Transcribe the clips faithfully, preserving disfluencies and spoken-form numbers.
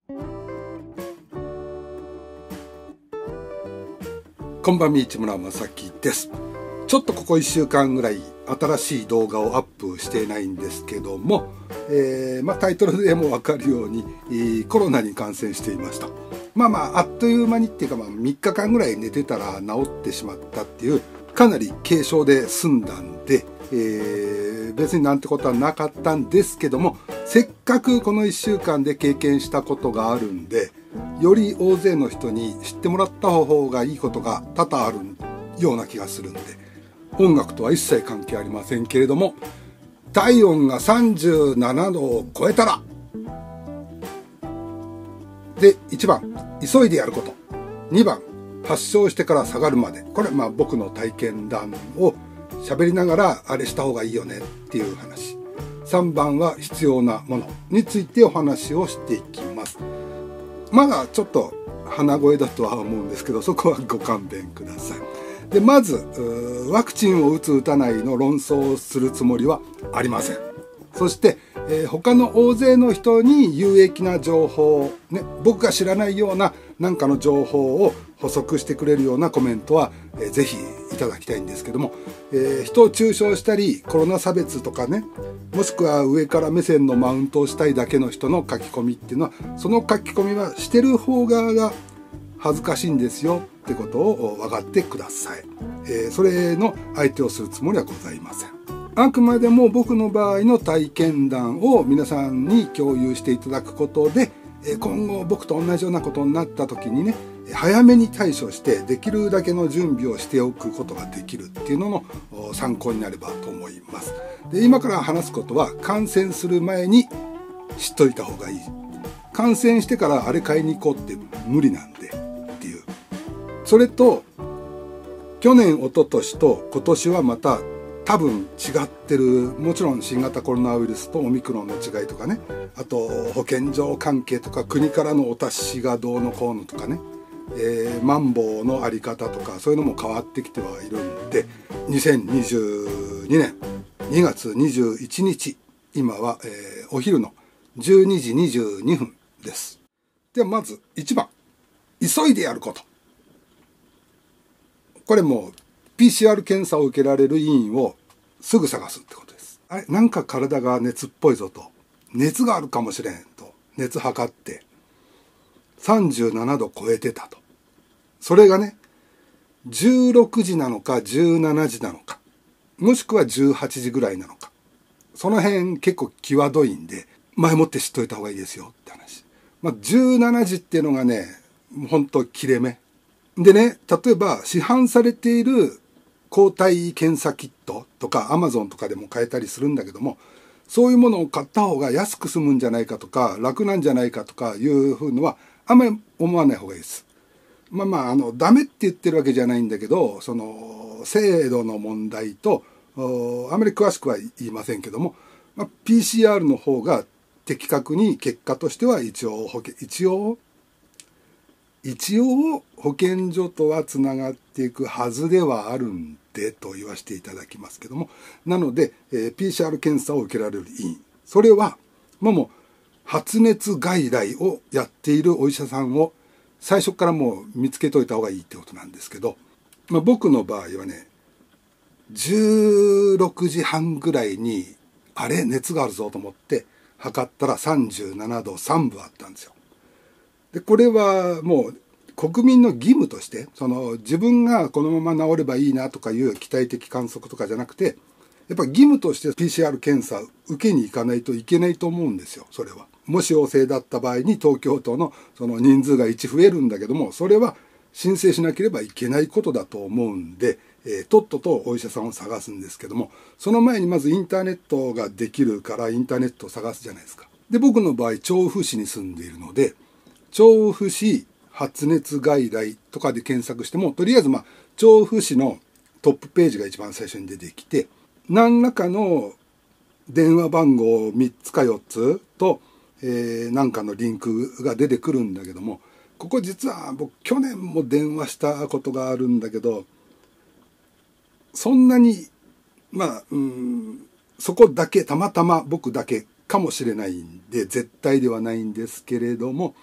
こんばんみ、市村正樹です。ちょっとここいっしゅうかんぐらい新しい動画をアップしていないんですけども、えーまあ、タイトルでもわかるように、えー、コロナに感染していました。まあまああっという間にっていうか、まあ、みっかかんぐらい寝てたら治ってしまったっていうかなり軽症で済んだんで、えー、別になんてことはなかったんですけども、せっかくこのいっしゅうかんで経験したことがあるんで、より大勢の人に知ってもらった方がいいことが多々あるような気がするんで、音楽とは一切関係ありませんけれども、体温がさんじゅうななどを超えたらで、いちばん急いでやること、にばん発症してから下がるまで、これまあ僕の体験談を喋りながらあれした方がいいよねっていう話、さんばんは必要なものについてお話をしていきます。まだちょっと鼻声だとは思うんですけど、そこはご勘弁ください。で、まずワクチンを打つ打たないの論争をするつもりはありません。そして、えー、他の大勢の人に有益な情報、ね、僕が知らないような何かの情報を補足してくれるようなコメントは、えー、ぜひいただきたいんですけども、えー、人を中傷したりコロナ差別とかね、もしくは上から目線のマウントをしたいだけの人の書き込みっていうのは、その書き込みはしてる方側が恥ずかしいんですよってことを分かってください。えー、それの相手をするつもりはございません。あくまでも僕の場合の体験談を皆さんに共有していただくことで、今後僕と同じようなことになった時にね、早めに対処してできるだけの準備をしておくことができるっていうのの参考になればと思います。で、今から話すことは感染する前に知っといた方がいい。感染してからあれ買いに行こうって無理なんでっていう。それと去年一昨年と今年はまた多分違ってる。もちろん新型コロナウイルスとオミクロンの違いとかね、あと保健所関係とか国からのお達しがどうのこうのとかね、えー、マンボウのあり方とかそういうのも変わってきてはいるんで、にせんにじゅうにねんにがつにじゅういちにち、今は、えー、お昼のじゅうにじにじゅうにふんです。ではまずいちばん、急いでやること。これも ピーシーアール 検査を受けられる医院をすぐ探すってことです。あれ、なんか体が熱っぽいぞと、熱があるかもしれんと熱測ってさんじゅうななど超えてたと。それがね、じゅうろくじなのかじゅうしちじなのか、もしくはじゅうはちじぐらいなのか、その辺結構際どいんで前もって知っといた方がいいですよって話。まあ、じゅうしちじっていうのがね、ほんと切れ目でね、例えば市販されている抗体検査キットとか アマゾン とかでも買えたりするんだけども、そういうものを買った方が安く済むんじゃないかとか楽なんじゃないかとかいうふうのはあんまり思わない方がいいです。まあまあ、あのダメって言ってるわけじゃないんだけど、その精度の問題とあまり詳しくは言いませんけども、まあ、ピーシーアール の方が的確に結果としては一応保険一応一応保健所とはつながっていくはずではあるんでと言わせていただきますけども、なので、えー、ピーシーアール 検査を受けられる医院、それはもうもう発熱外来をやっているお医者さんを最初からもう見つけといた方がいいってことなんですけど、まあ、僕の場合はね、じゅうろくじはんぐらいにあれ熱があるぞと思って測ったらさんじゅうななどさんぶあったんですよ。で、これはもう国民の義務として、その自分がこのまま治ればいいなとかいう期待的観測とかじゃなくて、やっぱり義務として ピーシーアール 検査受けに行かないといけないと思うんですよ、それは。もし陽性だった場合に東京都のその人数がいち増えるんだけども、それは申請しなければいけないことだと思うんで、えー、とっととお医者さんを探すんですけども、その前にまずインターネットができるからインターネットを探すじゃないですか。で、僕の場合調布市に住んでいるので、調布市発熱外来とかで検索しても、とりあえずまあ調布市のトップページが一番最初に出てきて、何らかの電話番号みっつかよっつと、えー、何かのリンクが出てくるんだけども、ここ実は僕去年も電話したことがあるんだけど、そんなにまあうんそこだけたまたま僕だけかもしれないんで絶対ではないんですけれども、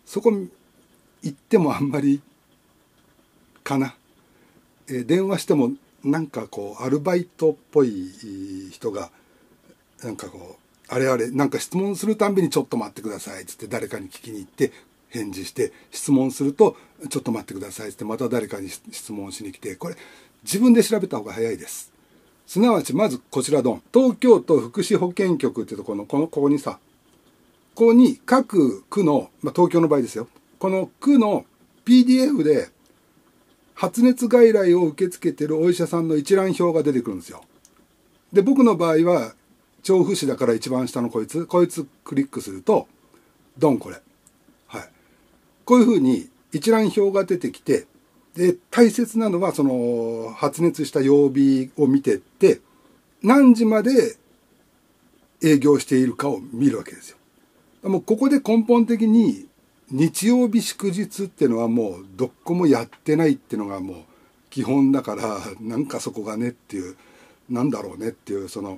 そこ行ってもあんまりかな。えー、電話してもなんかこうアルバイトっぽい人がなんかこうあれあれなんか質問するたんびにちょっと待ってくださいっつって誰かに聞きに行って返事して、質問するとちょっと待ってくださいっつってまた誰かに質問しに来て、これ自分で調べた方が早いです。すなわちまずこちらドン、東京都福祉保健局っていうところのこのここにさ、ここに各区の、まあ、東京の場合ですよ、この区の ピーディーエフ で発熱外来を受け付けてるお医者さんの一覧表が出てくるんですよ。で、僕の場合は調布市だから一番下のこいつ、こいつクリックすると、ドンこれ。はい。こういうふうに一覧表が出てきて、で、大切なのはその発熱した曜日を見てって、何時まで営業しているかを見るわけですよ。もうここで根本的に日曜日祝日っていうのはもうどこもやってないっていうのがもう基本だから、なんかそこがねっていう、なんだろうねっていう、その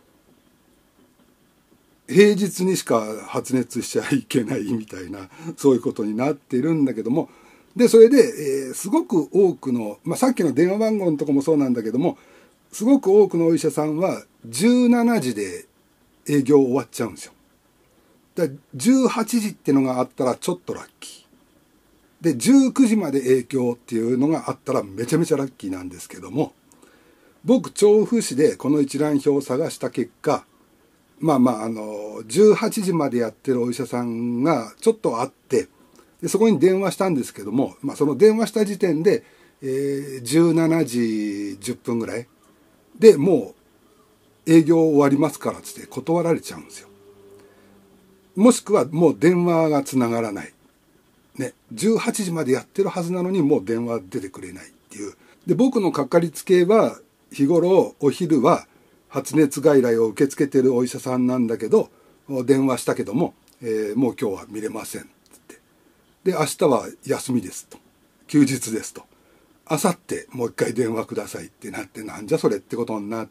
平日にしか発熱しちゃいけないみたいな、そういうことになっているんだけども、でそれで、えー、すごく多くの、まあ、さっきの電話番号のとこもそうなんだけども、すごく多くのお医者さんはじゅうしちじで営業終わっちゃうんですよ。だじゅうはちじっていうのがあったらちょっとラッキーで、じゅうくじまで営業っていうのがあったらめちゃめちゃラッキーなんですけども、僕調布市でこの一覧表を探した結果、まあまああのじゅうはちじまでやってるお医者さんがちょっとあって、でそこに電話したんですけども、まあ、その電話した時点で、えー、じゅうしちじじゅっぷんぐらいでもう営業終わりますからっつって断られちゃうんですよ。もしくはもう電話がつながらない、ね、じゅうはちじまでやってるはずなのにもう電話出てくれないっていう。で僕のかかりつけは日頃お昼は発熱外来を受け付けてるお医者さんなんだけど、電話したけども、えー、もう今日は見れませんって。で明日は休みですと、休日ですと、明後日もう一回電話くださいってなって、なんじゃそれってことになって、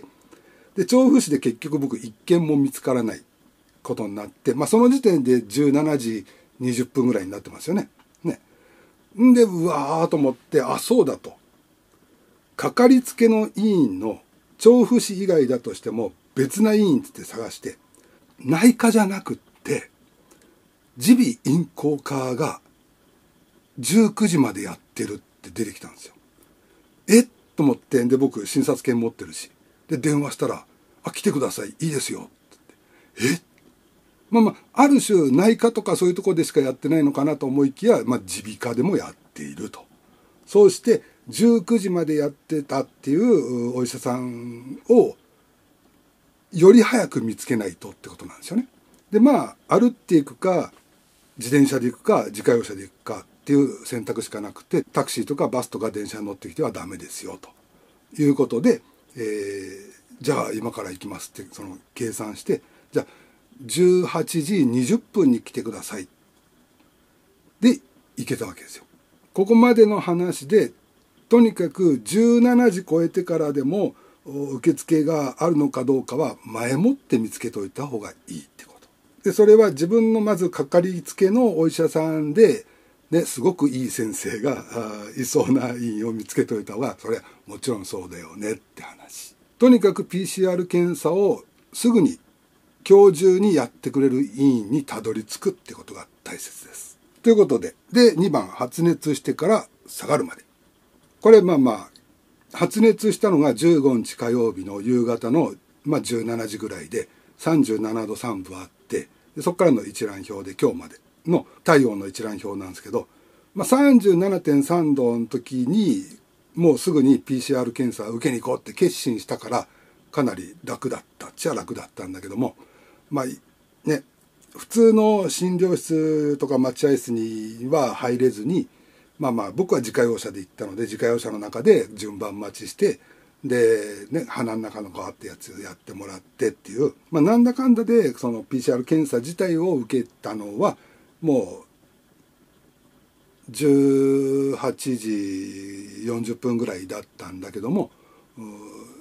で調布市で結局僕一件も見つからないことになって、まあ、その時点でじゅうしちじにじゅっぷんぐらいになってますよね。ね。んでうわーと思って、あそうだと、かかりつけの医院の調布市以外だとしても別な医院って探して、内科じゃなくって耳鼻咽喉科がじゅうくじまでやってるって出てきたんですよ。えっと思って、で僕診察券持ってるし、で電話したら「あ来てくださいいいですよ」って言って、えまあまあある種内科とかそういうところでしかやってないのかなと思いきや、まあ耳鼻科でもやっていると。そうしてじゅうくじまでやってたっていうお医者さんをより早く見つけないとってことなんですよね。でまあ歩っていくか自転車で行くか自家用車で行くかっていう選択しかなくて、タクシーとかバスとか電車に乗ってきてはダメですよということで、えー、じゃあ今から行きますってその計算して、じゃあじゅうはちじにじゅっぷんに来てくださいで行けたわけですよ。ここまでの話でとにかくじゅうしちじ超えてからでも受付があるのかどうかは前もって見つけといた方がいいってこと。でそれは自分のまずかかりつけのお医者さんで、ね、すごくいい先生がいそうな医院を見つけといた方がそれはもちろんそうだよねって話。とにかく ピーシーアール 検査をすぐに今日中にやってくれる医院にたどり着くってことが大切です。ということで、でにばん発熱してから下がるまで。これまあまあ発熱したのがじゅうごにち火曜日の夕方の、まあ、じゅうしちじぐらいでさんじゅうななどさんぶあって、でそこからの一覧表で今日までの体温の一覧表なんですけど、まあ、さんじゅうななてんさんどの時にもうすぐに ピーシーアール 検査を受けに行こうって決心したからかなり楽だったっちゃ楽だったんだけども、まあね普通の診療室とか待合室には入れずに、まあまあ僕は自家用車で行ったので自家用車の中で順番待ちして、でね鼻の中の皮ってやつやってもらってっていう、まあなんだかんだでその ピーシーアール 検査自体を受けたのはもうじゅうはちじよんじゅっぷんぐらいだったんだけども、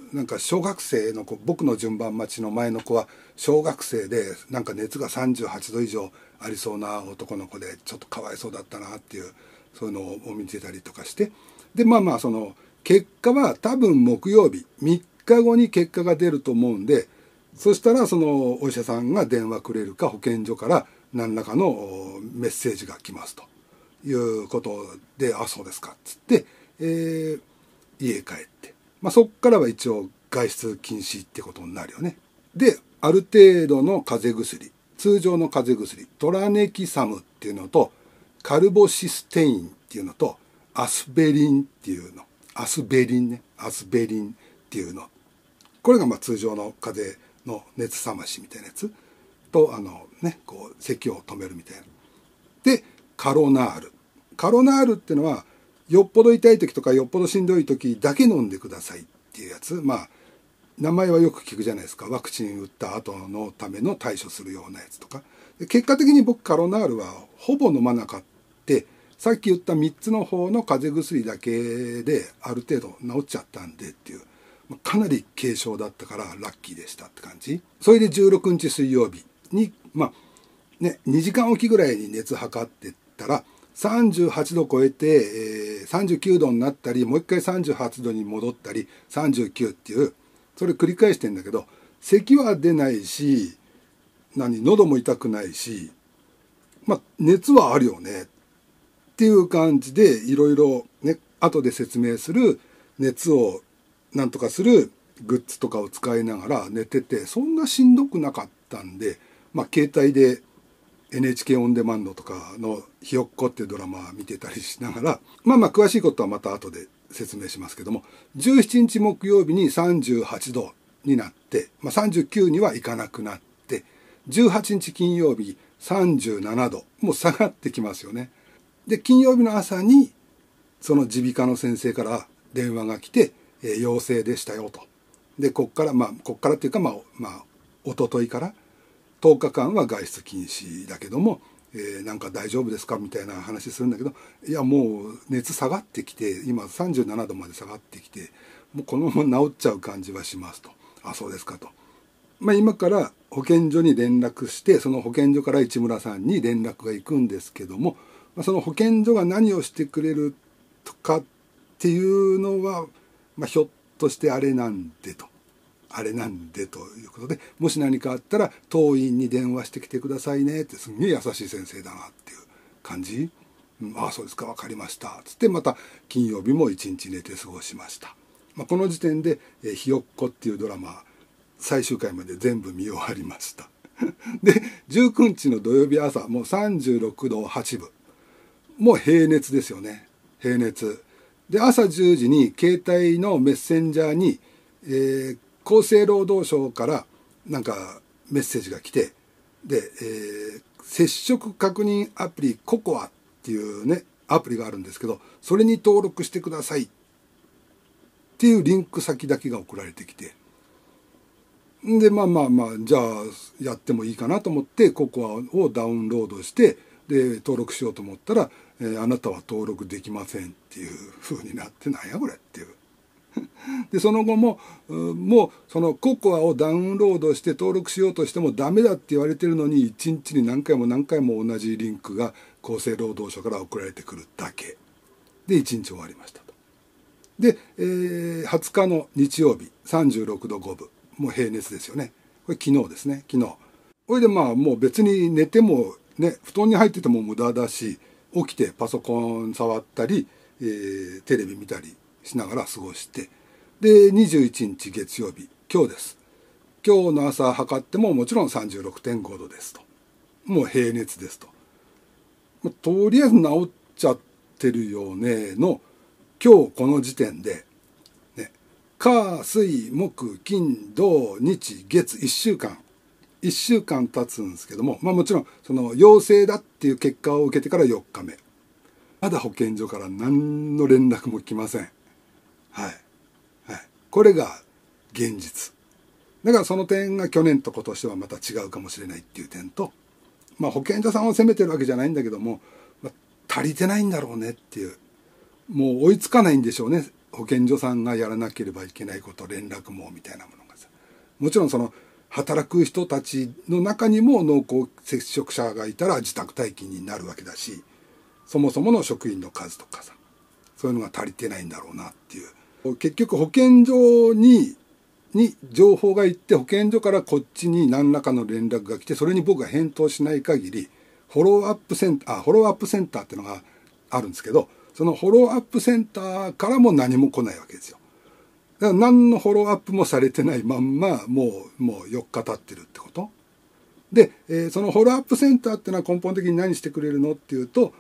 なんか小学生の子、僕の順番待ちの前の子は小学生でなんか熱がさんじゅうはちど以上ありそうな男の子でちょっとかわいそうだったなっていう、そういうのを見てたりとかして、でまあまあその結果は多分木曜日みっかごに結果が出ると思うんで、そしたらそのお医者さんが電話くれるか保健所から何らかのメッセージが来ますということで、あそうですかっつって、えー、家帰って、まあ、そっからは一応外出禁止ってことになるよね。である程度の風邪薬、通常の風邪薬トラネキサムっていうのとカルボシステインっていうのとアスベリンっていうの、アスベリンね、アスベリンっていうの、これがまあ通常の風邪の熱冷ましみたいなやつと、あのねこう咳を止めるみたいな。でカロナール、カロナールっていうのはよっぽど痛い時とかよっぽどしんどい時だけ飲んでくださいっていうやつ。まあ名前はよく聞くじゃないですか。ワクチン打った後のための対処するようなやつとか。で結果的に僕カロナールはほぼ飲まなかった。さっき言ったみっつの方の風邪薬だけである程度治っちゃったんでっていう、かなり軽症だったからラッキーでしたって感じ。それでじゅうろくにち水曜日にまあねにじかんおきぐらいに熱測ってったらさんじゅうはちど超えて、えー、さんじゅうきゅうどになったり、もう一回さんじゅうはちどに戻ったりさんじゅうきゅうっていう、それ繰り返してんだけど、咳は出ないし、何喉も痛くないし、まあ熱はあるよねっていう感じで、いろいろね後で説明する熱をなんとかするグッズとかを使いながら寝てて、そんなしんどくなかったんで、まあ携帯で エヌエイチケー オンデマンドとかのひよっこっていうドラマ見てたりしながら、まあまあ詳しいことはまた後で説明しますけども、じゅうしちにち木曜日にさんじゅうはちどになって、まあ、さんじゅうきゅうにはいかなくなって、じゅうはちにち金曜日さんじゅうななど、もう下がってきますよね。で金曜日の朝にその耳鼻科の先生から電話が来て、えー、陽性でしたよと。でこっからまあこっからっていうかまあまあ一昨日からとおかかんは外出禁止だけども、えー、なんか大丈夫ですかみたいな話するんだけど、いやもう熱下がってきて、今さんじゅうななどまで下がってきて、もうこのまま治っちゃう感じはしますと。あそうですかと。まあ今から保健所に連絡して、その保健所から市村さんに連絡が行くんですけども、その保健所が何をしてくれるとかっていうのは、まあ、ひょっとしてあれなんでとあれなんでということで、もし何かあったら当院に電話してきてくださいねって、すんげえ優しい先生だなっていう感じ、うん、ああそうですか分かりましたつって、また金曜日も一日寝て過ごしました。まあ、この時点で「えひよっこ」っていうドラマ最終回まで全部見終わりましたでじゅうくにちの土曜日朝、もうさんじゅうろくどはちぶ、もう平熱ですよね。平熱で朝じゅうじに携帯のメッセンジャーに、えー、厚生労働省からなんかメッセージが来て、で、えー、接触確認アプリココアっていうねアプリがあるんですけど、それに登録してくださいっていうリンク先だけが送られてきて、でまあまあまあじゃあやってもいいかなと思ってココアをダウンロードしてで登録しようと思ったら、えー、あなたは登録できませんっていう風になって、なんやこれっていうでその後ももうそのココアをダウンロードして登録しようとしてもダメだって言われてるのに、いちにちに何回も何回も同じリンクが厚生労働省から送られてくるだけでいちにち終わりましたと。で、えー、はつかの日曜日さんじゅうろくどごぶ、もう平熱ですよね。これ昨日ですね、昨日。これでまあもう別に寝てもね、布団に入ってても無駄だし、起きてパソコン触ったり、えー、テレビ見たりしながら過ごして、でにじゅういちにち月曜日、今日です。今日の朝測ってももちろん さんじゅうろくてんごどですと。もう平熱ですと。とりあえず治っちゃってるよねの今日この時点で、ね、火水木金土日月いっしゅうかんいっしゅうかん経つんですけども、まあもちろんその陽性だっていう結果を受けてからよっかめ、まだ保健所から何の連絡も来ません。はい、はい、これが現実だから、その点が去年と今年はまた違うかもしれないっていう点と、まあ保健所さんを責めてるわけじゃないんだけども、まあ、足りてないんだろうねっていう、もう追いつかないんでしょうね、 保健所さんがやらなければいけないこと、連絡網みたいなものがさ、もちろんその働く人たちの中にも濃厚接触者がいたら自宅待機になるわけだし、そもそもの職員の数とかさ、そういうのが足りてないんだろうなっていう。結局保健所にに情報がいって、保健所からこっちに何らかの連絡が来て、それに僕が返答しない限り、フォローアップセンター、あ、フォローアップセンターっていうのがあるんですけど、そのフォローアップセンターからも何も来ないわけですよ。だから何のフォローアップもされてないまんま、もう、もうよっか経ってるってこと。で、えー、そのフォローアップセンターっていうのは根本的に何してくれるのっていうと、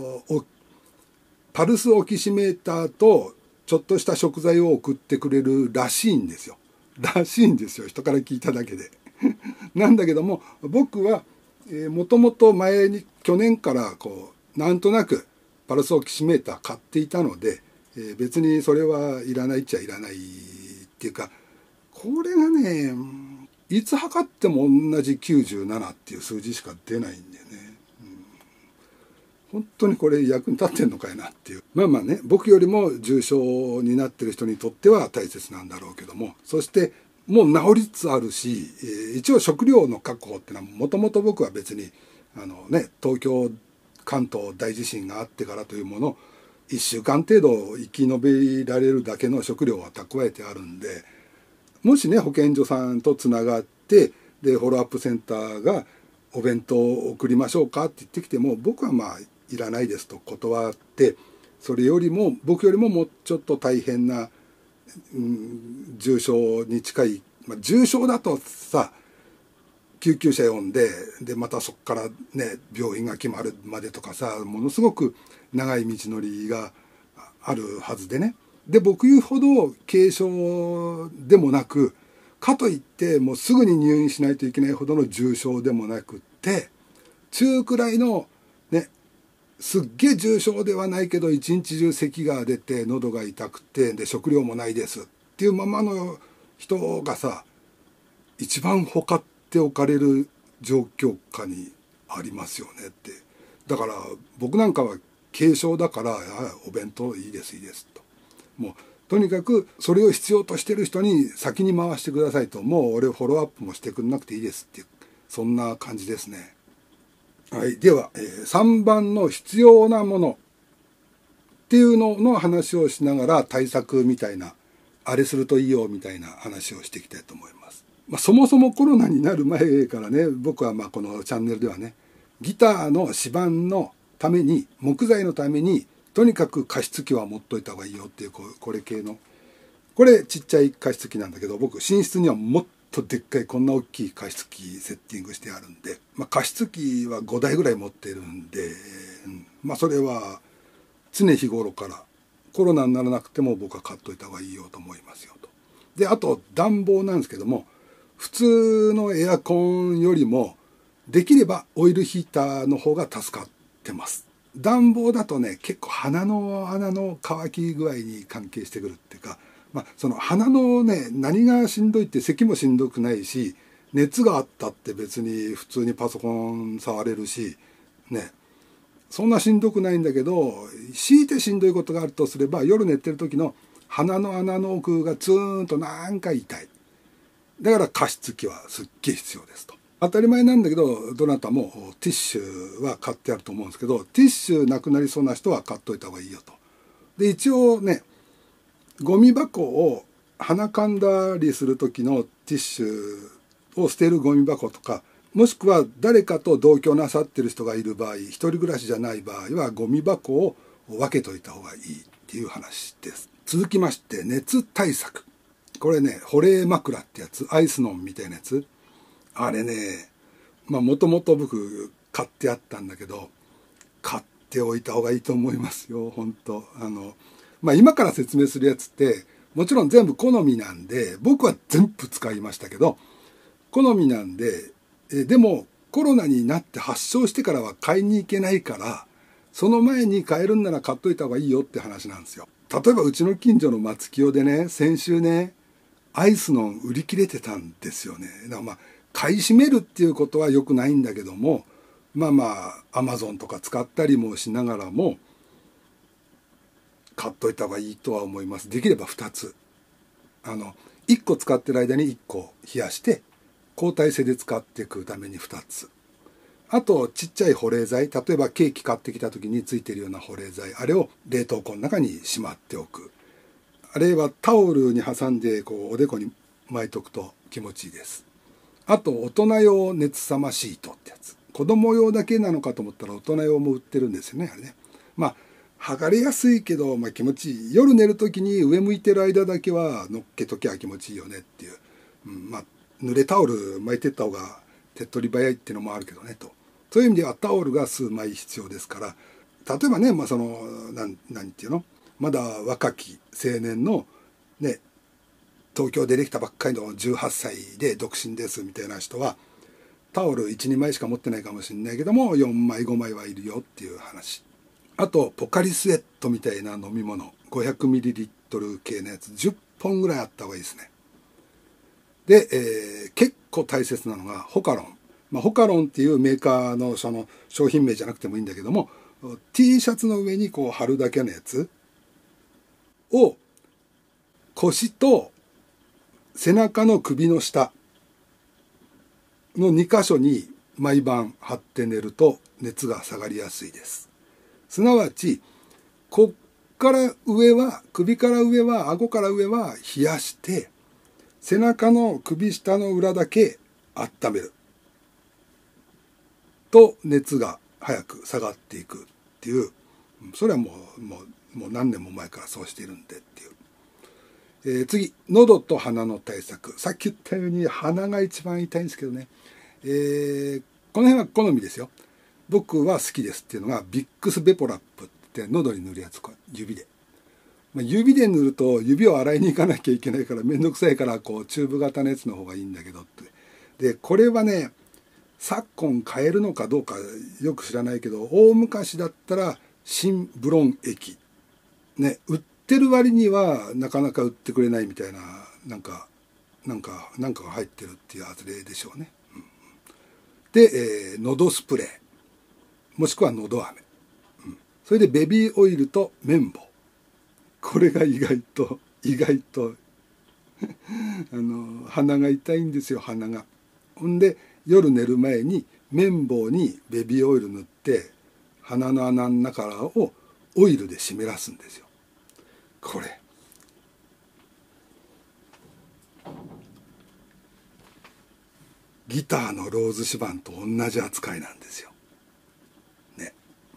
パルスオキシメーターとちょっとした食材を送ってくれるらしいんですよ。らしいんですよ。人から聞いただけで。なんだけども、僕は、えー、もともと前に、去年からこう、なんとなくパルスオキシメーター買っていたので、えー、別にそれはいらないっちゃいらないっていうか、これがね、いつ測っても同じきゅうじゅうななっていう数字しか出ないんだよね。本当にこれ役に立ってんのかいなっていう。まあまあね、僕よりも重症になってる人にとっては大切なんだろうけども、そしてもう治りつつあるし、えー、一応食料の確保ってのはもともと僕は別にあのね、東京関東大地震があってからというものいっしゅうかん程度生き延びられるだけの食料は蓄えてあるんで、もしね保健所さんとつながってでフォローアップセンターがお弁当を送りましょうかって言ってきても、僕はまあいらないですと断って、それよりも僕よりももうちょっと大変な、うん、重症に近い、まあ、重症だとさ救急車呼んででまたそこからね病院が決まるまでとかさ、ものすごく長い道のりがあるはずでね。で僕言うほど軽症でもなく、かといってもうすぐに入院しないといけないほどの重症でもなくって、中くらいのね、すっげえ重症ではないけど一日中咳が出て喉が痛くてで食料もないですっていうままの人がさ、一番ほかっておかれる状況下にありますよねって。だから僕なんかは軽症だから「お弁当いいですいいです」と。もうとにかくそれを必要としてる人に先に回してくださいと、もう俺フォローアップもしてくれなくていいですっていう、そんな感じですね。はい、では、えー、さんばんの必要なものっていうのの話をしながら対策みたいな、あれするといいよみたいな話をしていきたいと思います。まあ、そもそもコロナになる前からね、僕はまあこのチャンネルではね、ギターの指板のために、木材のためにとにかく加湿器は持っといた方がいいよっていう、これ系の、これちっちゃい加湿器なんだけど、僕寝室にはもっとでっかいこんな大きい加湿器セッティングしてあるんで、まあ、加湿器はごだいぐらい持ってるんで、うん、まあそれは常日頃からコロナにならなくても僕は買っといた方がいいよと思いますよと。であと暖房なんですけども、普通のエアコンよりもできればオイルヒーターの方が助かってます。暖房だとね、結構鼻の穴の乾き具合に関係してくるっていうか、まあ、その鼻のね、何がしんどいって咳もしんどくないし、熱があったって別に普通にパソコン触れるし、ね、そんなしんどくないんだけど、強いてしんどいことがあるとすれば、夜寝てる時の鼻の穴の奥がツーンとなんか痛い。だから加湿器はすっげえ必要ですと。当たり前なんだけど、どなたもティッシュは買ってあると思うんですけど、ティッシュなくなりそうな人は買っといた方がいいよと。で、一応ね、ゴミ箱を鼻かんだりする時のティッシュを捨てるゴミ箱とか、もしくは誰かと同居なさってる人がいる場合、一人暮らしじゃない場合はゴミ箱を分けといた方がいいっていう話です。続きまして、熱対策。これね、保冷枕ってやつ、アイスノンみたいなやつ。あれね、まあもともと僕買ってあったんだけど、買っておいた方がいいと思いますよ、本当。あの、まあ今から説明するやつって、もちろん全部好みなんで、僕は全部使いましたけど、好みなんで、えでもコロナになって発症してからは買いに行けないから、その前に買えるんなら買っといた方がいいよって話なんですよ。例えばうちの近所の松清でね、先週ね、アイスの売り切れてたんですよね。だからまあ買い占めるっていうことは良くないんだけども、まあまあアマゾンとか使ったりもしながらも買っといた方がいいとは思います。できればふたつ。あの、いっこ使ってる間にいっこ冷やして、交代制で使っていくためにふたつ。あと、ちっちゃい保冷剤。例えばケーキ買ってきた時についてるような保冷剤。あれを冷凍庫の中にしまっておく。あれはタオルに挟んで、こう、おでこに巻いとくと気持ちいいです。あと、大人用熱冷まシートってやつ。子供用だけなのかと思ったら大人用も売ってるんですよね、あれね。まあ、剥がれやすいけど、まあ、気持ちいい。夜寝る時に上向いてる間だけは乗っけときゃ気持ちいいよねっていう。うん、まあ、濡れタオル巻いてった方が手っ取り早いっていうのもあるけどねと。そういう意味ではタオルが数枚必要ですから、例えばね、まあ、その、なん、なんていうの、まだ若き青年のね、東京出てきたばっかりのじゅうはっさいで独身ですみたいな人は、タオルいち、にまいしか持ってないかもしれないけども、よんまい、ごまいはいるよっていう話。あと、ポカリスエットみたいな飲み物、ごひゃくミリリットル 系のやつ、じゅっぽんぐらいあった方がいいですね。で、えー、結構大切なのが、ホカロン。まあ、ホカロンっていうメーカーのその商品名じゃなくてもいいんだけども、T シャツの上にこう貼るだけのやつを、腰と背中の首の下のに箇所に毎晩貼って寝ると熱が下がりやすいです。すなわち、こっから上は、首から上は、顎から上は冷やして、背中の首下の裏だけ温める。と熱が早く下がっていくっていう、それはもう、もう、もう何年も前からそうしているんでっていう。えー、次、喉と鼻の対策。さっき言ったように鼻が一番痛いんですけどね。えー、この辺は好みですよ。僕は好きですっていうのが、ビックスベポラップって喉に塗るやつ、指で。まあ、指で塗ると指を洗いに行かなきゃいけないからめんどくさいから、こう、チューブ型のやつの方がいいんだけどって。で、これはね、昨今買えるのかどうかよく知らないけど、大昔だったら新ブロン液。ね、売ってる割にはなかなか売ってくれないみたいな、なんか、なんか、なんかが入ってるっていうあれでしょうね。うん、で、えー、喉スプレー。もしくは喉飴。うん、それでベビーオイルと綿棒。これが意外と、意外とあの、鼻が痛いんですよ、鼻が。ほんで、夜寝る前に綿棒にベビーオイル塗って鼻の穴の中をオイルで湿らすんですよ。これギターのローズ指板と同じ扱いなんですよ。ね。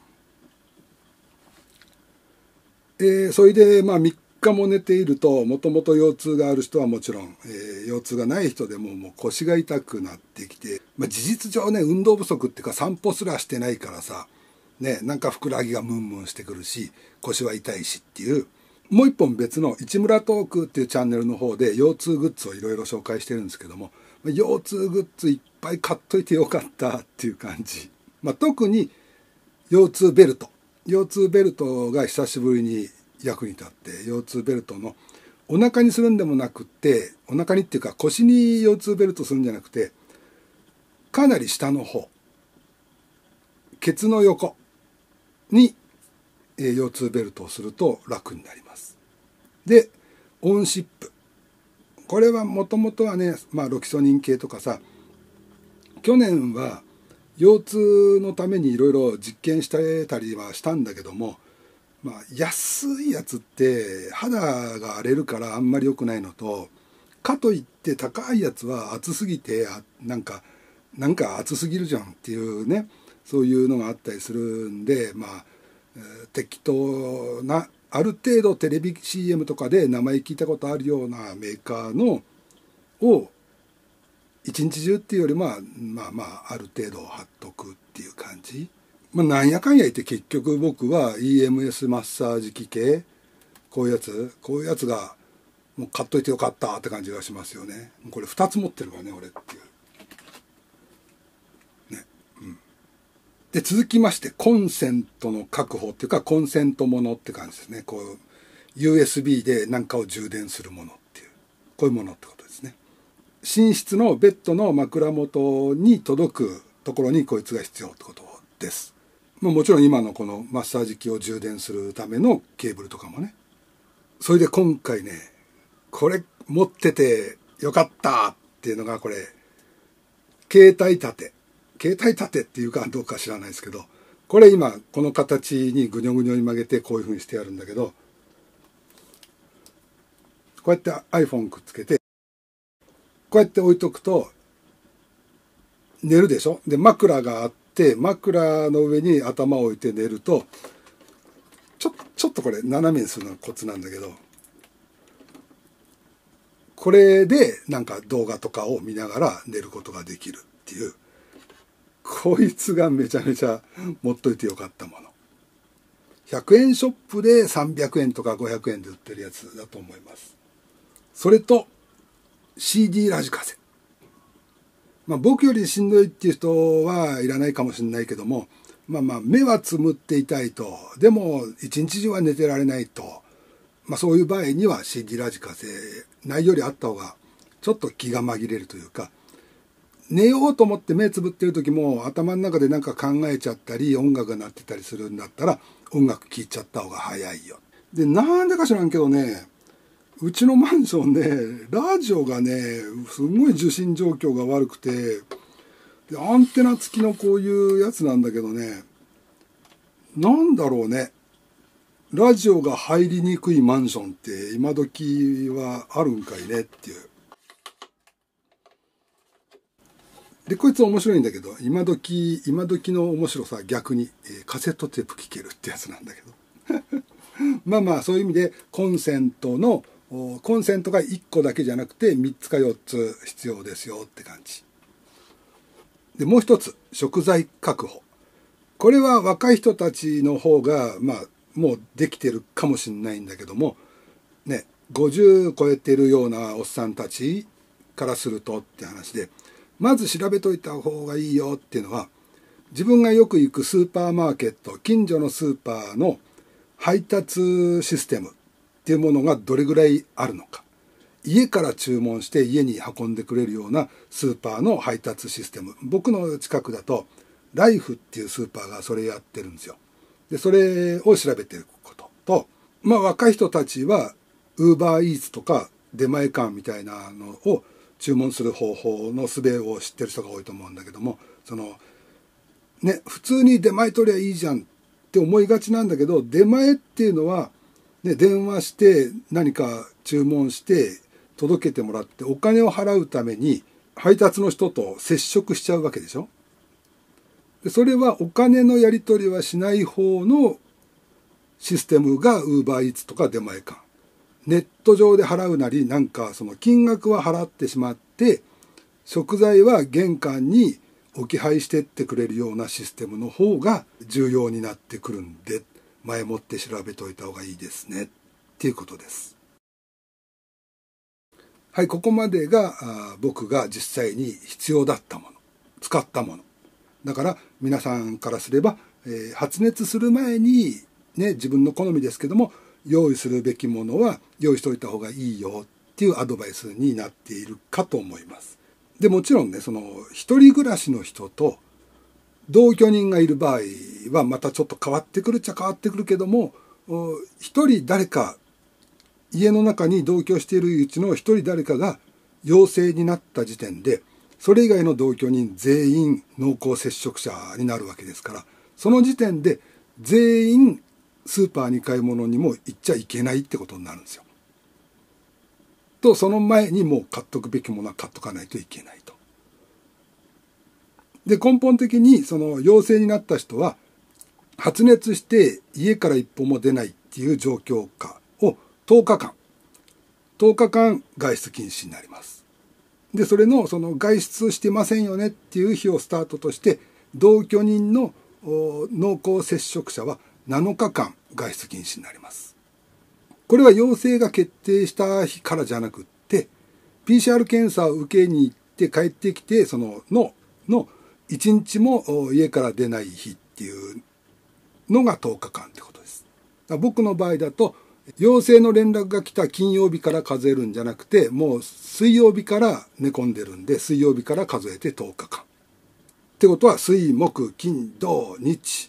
えー、それでまあみっかも寝ていると、もともと腰痛がある人はもちろん、えー、腰痛がない人でももう腰が痛くなってきて、まあ、事実上ね、運動不足っていうか散歩すらしてないからさ、ね、なんかふくらはぎがムンムンしてくるし、腰は痛いしっていう、もう一本別の市村トークっていうチャンネルの方で腰痛グッズをいろいろ紹介してるんですけども、腰痛グッズいっぱい買っといてよかったっていう感じ。まあ、特に腰痛ベルト。腰痛ベルトが久しぶりに役に立って、腰痛ベルトのお腹にするんでもなくって、お腹にっていうか腰に腰痛ベルトするんじゃなくて、かなり下の方、ケツの横に腰痛ベルトをすると楽になります。で、オンシップ。これはもともとはね、まあロキソニン系とかさ、去年は腰痛のためにいろいろ実験してたりはしたんだけども、まあ、安いやつって肌が荒れるからあんまり良くないのと、かといって高いやつは熱すぎて、なんか、なんか熱すぎるじゃんっていうね、そういうのがあったりするんで、まあ、えー、適当な、ある程度テレビ シーエム とかで名前聞いたことあるようなメーカーのを一日中っていうよりまあまあまあある程度貼っとくっていう感じ。まあ、なんやかんや言って結局僕は イーエムエス マッサージ機系、こういうやつ、こういうやつがもう買っといてよかったって感じがしますよね。これふたつ持ってるわね、俺っていう。ね。うん。で、続きまして、コンセントの確保っていうか、コンセントものって感じですね。こう、ユーエスビー で何かを充電するものっていう、こういうものってことですね。寝室のベッドの枕元に届くところにこいつが必要ってことです。 まあ、もちろん今のこのマッサージ機を充電するためのケーブルとかもね。それで今回ね、これ持っててよかったっていうのがこれ、携帯立て。携帯立てっていうかどうか知らないですけど、これ今この形にぐにょぐにょに曲げてこういうふうにしてやるんだけど、こうやって iPhone くっつけて、こうやって置いとくと寝るでしょ。で、枕があって、枕の上に頭を置いて寝ると、ちょ、ちょっとこれ斜めにするのがコツなんだけど、これでなんか動画とかを見ながら寝ることができるっていう、こいつがめちゃめちゃ持っといてよかったもの。ひゃくえんショップでさんびゃくえんとかごひゃくえんで売ってるやつだと思います。それと シーディー ラジカセ。まあ僕よりしんどいっていう人はいらないかもしれないけども、まあまあ目はつむっていたいと、でも一日中は寝てられないと、まあそういう場合には シーディー ラジカセないよりあった方がちょっと気が紛れるというか、寝ようと思って目つぶってる時も頭の中で何か考えちゃったり音楽が鳴ってたりするんだったら音楽聴いちゃった方が早いよ。で、なんでか知らんけどね、うちのマンションね、ラジオがね、すごい受信状況が悪くて、でアンテナ付きのこういうやつなんだけどね、なんだろうね、ラジオが入りにくいマンションって今時はあるんかいねっていう。で、こいつ面白いんだけど、今時、今時の面白さは逆に、えー、カセットテープ聴けるってやつなんだけど。まあまあ、そういう意味でコンセントの、コンセントがいっこだけじゃなくてみっつかよっつ必要ですよって感じ。で、もう一つ、食材確保。これは若い人たちの方が、まあ、もうできてるかもしれないんだけども、ね、ごじゅう超えてるようなおっさんたちからするとって話で、まず調べといた方がいいよっていうのは、自分がよく行くスーパーマーケット、近所のスーパーの配達システムっていうものがどれぐらいあるのか。家から注文して家に運んでくれるようなスーパーの配達システム。僕の近くだとライフっていうスーパーがそれやってるんですよ。で、それを調べていくことと、まあ若い人たちはウーバーイーツとか出前館みたいなのを注文する方法の術を知ってる人が多いと思うんだけども、そのね、普通に出前取りゃいいじゃんって思いがちなんだけど、出前っていうのは、ね、電話して何か注文して届けてもらってお金を払うために配達の人と接触しちゃうわけでしょ。でそれはお金のやり取りはしない方のシステムが ウーバーイーツとか出前館。ネット上で払うなり、なんかその金額は払ってしまって、食材は玄関に置き配してってくれるようなシステムの方が重要になってくるんで、前もって調べておいた方がいいですねっていうことです。はい、ここまでが僕が実際に必要だったもの、使ったもの。だから皆さんからすれば、えー、発熱する前にね、自分の好みですけども、用意するべきものは用意しておいた方がいいよっていうアドバイスになっているかと思います。で、もちろんね、その一人暮らしの人と同居人がいる場合はまたちょっと変わってくるっちゃ変わってくるけども、一人誰か家の中に同居しているうちの一人誰かが陽性になった時点で、それ以外の同居人全員濃厚接触者になるわけですから、その時点で全員スーパーに買い物にも行っちゃいけないってことになるんですよ。と、その前にもう買っとくべきものは買っとかないといけないと。で、根本的にその陽性になった人は発熱して家から一歩も出ないっていう状況下をとおかかん、とおかかん外出禁止になります。で、それのその外出してませんよねっていう日をスタートとして、同居人の濃厚接触者はなのかかん外出禁止になります。これは陽性が決定した日からじゃなくって、ピーシーアール 検査を受けに行って帰ってきて、その、の、のいちにちも家から出ない日っていうのがとおかかんってことです。僕の場合だと、陽性の連絡が来た金曜日から数えるんじゃなくて、もう水曜日から寝込んでるんで、水曜日から数えてとおかかん。ってことは、水、木、金、土、日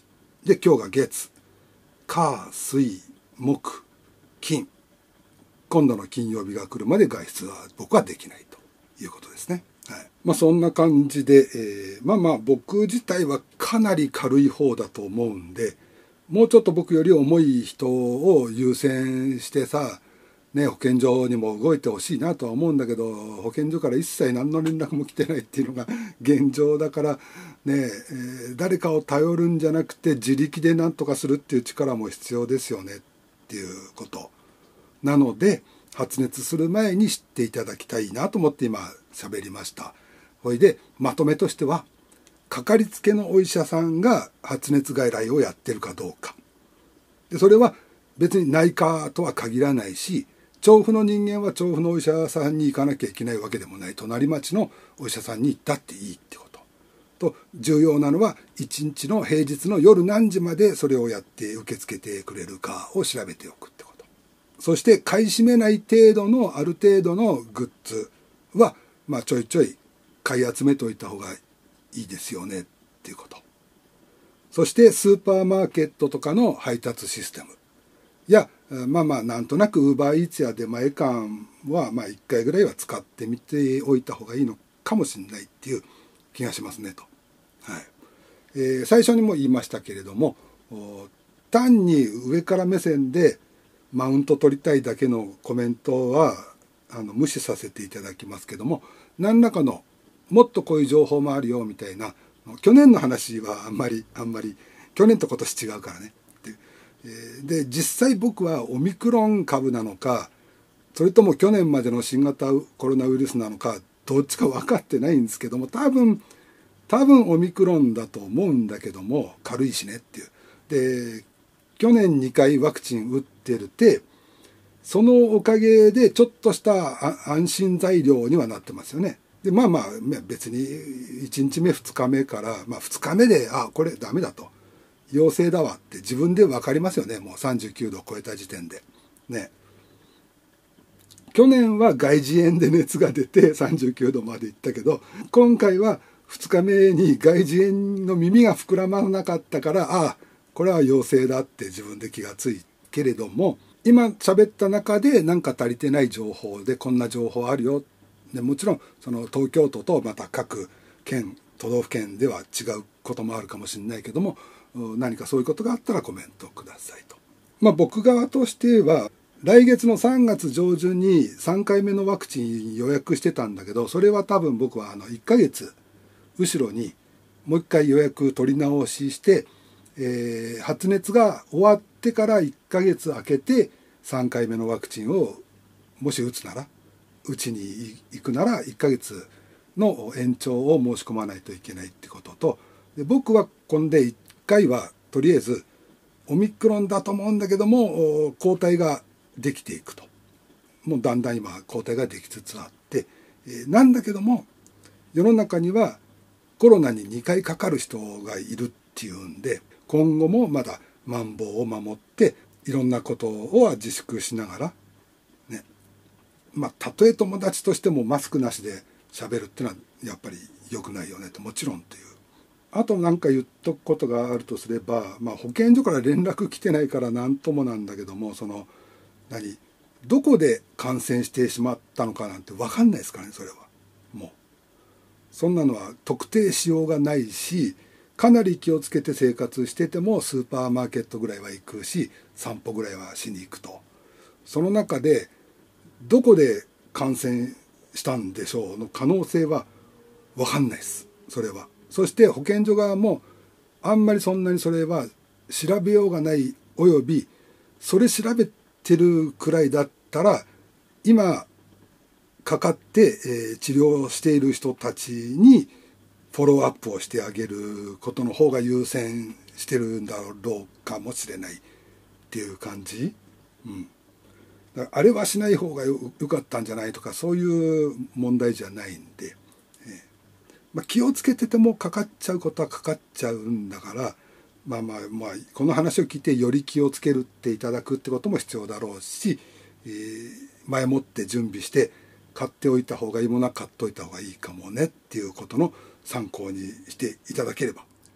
で今日が月火水木金、今度の金曜日が来るまで外出は僕はできないということですね。はい、まあそんな感じで、えー、まあまあ僕自体はかなり軽い方だと思うんで、もうちょっと僕より重い人を優先してさ、ね、保健所にも動いてほしいなとは思うんだけど、保健所から一切何の連絡も来てないっていうのが現状だからね、えー、誰かを頼るんじゃなくて自力で何とかするっていう力も必要ですよねっていうことなので、発熱する前に知っていただきたいなと思って今喋りました。ほいでまとめとしては、かかりつけのお医者さんが発熱外来をやってるかどうかで、それは別に内科とは限らないし、調布の人間は調布のお医者さんに行かなきゃいけないわけでもない、隣町のお医者さんに行ったっていいってことと、重要なのはいちにちの平日の夜何時までそれをやって受け付けてくれるかを調べておくってこと。そして買い占めない程度のある程度のグッズは、まあ、ちょいちょい買い集めておいた方がいいですよねっていうこと。そしてスーパーマーケットとかの配達システムや、まあまあなんとなくウーバーイーツや出前館はまあいっかいぐらいは使ってみておいた方がいいのかもしれないっていう気がしますねと。はい、えー、最初にも言いましたけれども、単に上から目線でマウント取りたいだけのコメントはあの無視させていただきますけども、何らかのもっとこういう情報もあるよみたいな、去年の話はあんまりあんまり去年と今年違うからねっていう。で実際僕はオミクロン株なのか、それとも去年までの新型コロナウイルスなのか、どっちか分かってないんですけども、多分多分オミクロンだと思うんだけども、軽いしねっていう。で去年にかいワクチン打ってるって、そのおかげでちょっとした安心材料にはなってますよね。でまあまあ別にいちにちめふつかめから、まあ、ふつかめであこれダメだと、陽性だわって自分で分かりますよね。もうさんじゅうきゅうどを超えた時点でね。去年は外耳炎で熱が出てさんじゅうきゅうどまでいったけど、今回はふつかめに外耳炎の耳が膨らまなかったから、ああこれは陽性だって自分で気がついけれども、今喋った中で何か足りてない情報でこんな情報あるよ。でもちろんその東京都とまた各県都道府県では違うこともあるかもしれないけども、何かそういうことがあったらコメントくださいと。まあ僕側としては来月のさんがつ上旬にさんかいめのワクチン予約してたんだけど、それは多分僕はあのいっかげつ後ろにもう一回予約取り直しして、えー、発熱が終わってからいっかげつ空けてさんかいめのワクチンをもし打つなら、打ちに行くならいっかげつの延長を申し込まないといけないってことと、で僕はこんでいっかいはとりあえずオミクロンだと思うんだけども抗体ができていくと、もうだんだん今抗体ができつつあって、えー、なんだけども世の中にはコロナににかいかかる人がいるっていうんで、今後もまだマンボウを守っていろんなことを自粛しながらね、まあたとえ友達としてもマスクなしで喋るっていうのはやっぱり良くないよねと、もちろんっていう。あと何か言っとくことがあるとすれば、まあ、保健所から連絡来てないから何ともなんだけども、その何どこで感染してしまったのかなんて分かんないですからね。それはもうそんなのは特定しようがないし、かなり気をつけて生活しててもスーパーマーケットぐらいは行くし、散歩ぐらいはしに行くと、その中でどこで感染したんでしょうの可能性は分かんないです、それは。そして保健所側もあんまりそんなにそれは調べようがない、およびそれ調べてるくらいだったら今かかって、えー、治療している人たちにフォローアップをしてあげることの方が優先してるんだろうかもしれないっていう感じ。うん、だからあれはしない方が よ, よかったんじゃないとか、そういう問題じゃないんで、えーまあ、気をつけててもかかっちゃうことはかかっちゃうんだから、まあまあまあこの話を聞いてより気をつけるっていただくってことも必要だろうし、えー、前もって準備して買っておいた方がいいものは買っておいた方がいいかもねっていうことの参考にしていただければ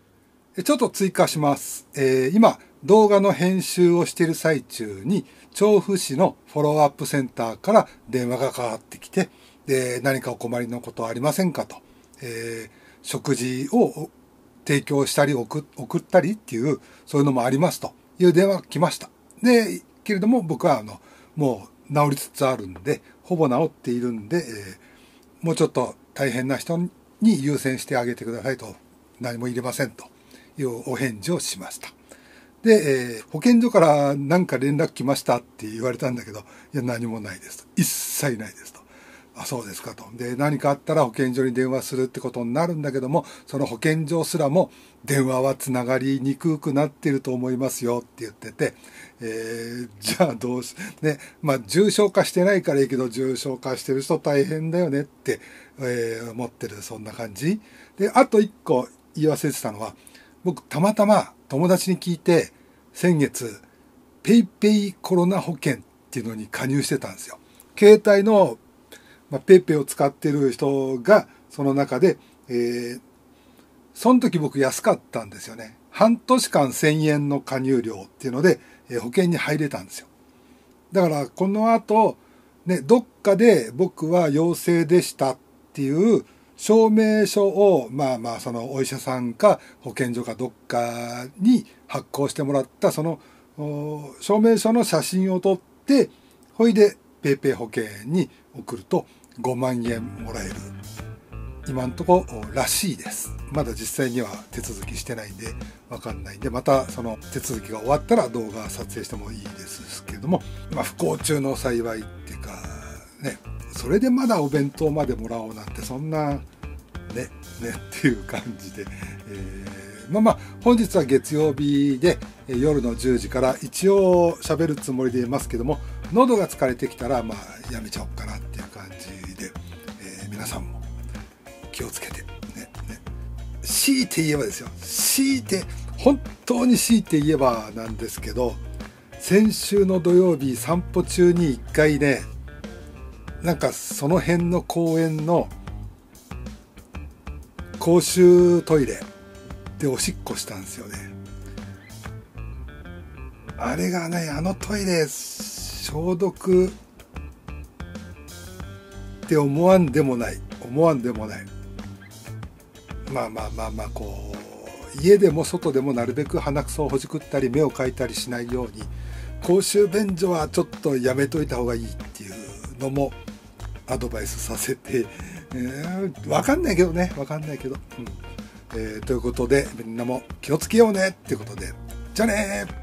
ちょっと追加します。えー、今、動画の編集をしている最中に、調布市のフォローアップセンターから電話がかかってきて、で、何かお困りのことはありませんかと、えー、食事を提供したり送ったりっていう、そういうのもありますという電話が来ました。で、けれども僕はあの、もう治りつつあるんで、ほぼ治っているんで、えー、もうちょっと大変な人に優先してあげてくださいと、何も入れませんというお返事をしました。で、えー、保健所から何か連絡来ましたって言われたんだけど、いや何もないですと。一切ないですと。あ、そうですかと。で、何かあったら保健所に電話するってことになるんだけども、その保健所すらも電話はつながりにくくなっていると思いますよって言ってて、えー、じゃあどうし、ね、まあ重症化してないからいいけど、重症化してる人大変だよねって、えー、思ってる、そんな感じ。で、あと一個言い忘れてたのは、僕たまたま友達に聞いて先月ペイペイコロナ保険っていうのに加入してたんですよ。携帯の、まあ、ペイペイを使ってる人がその中で、えー、その時僕安かったんですよね。半年間せんえんの加入料っていうので、えー、保険に入れたんですよ。だからこの後ね、どっかで僕は陽性でしたっていう証明書を、まあまあ、そのお医者さんか保健所かどっかに発行してもらった、その証明書の写真を撮って、ほいでペイペイ保険に送るとごまんえんもらえる。今んとこらしいです。まだ実際には手続きしてないんでわかんないんで、またその手続きが終わったら動画撮影してもいいですけれども、まあ不幸中の幸いっていうか、ね、それでまだお弁当までもらおうなんてそんなねねっていう感じで、えー、まあまあ本日は月曜日で夜のじゅうじから一応喋るつもりでいますけども、喉が疲れてきたらまあやめちゃおうかなっていう感じで、えー、皆さんも気をつけてねね強いて言えばですよ、強いて本当に強いて言えばなんですけど、先週の土曜日散歩中に一回ね、なんかその辺の公園の公衆トイレでおしっこしたんですよね。あれがね、あのトイレ消毒って思わんでもない思わんでもない。まあまあまあまあ、こう家でも外でもなるべく鼻くそをほじくったり目をかいたりしないように、公衆便所はちょっとやめといた方がいいっていうのもアドバイスさせて、えー、分かんないけどね分かんないけど、うんえー、ということでみんなも気をつけようねっていうことで、じゃあねー。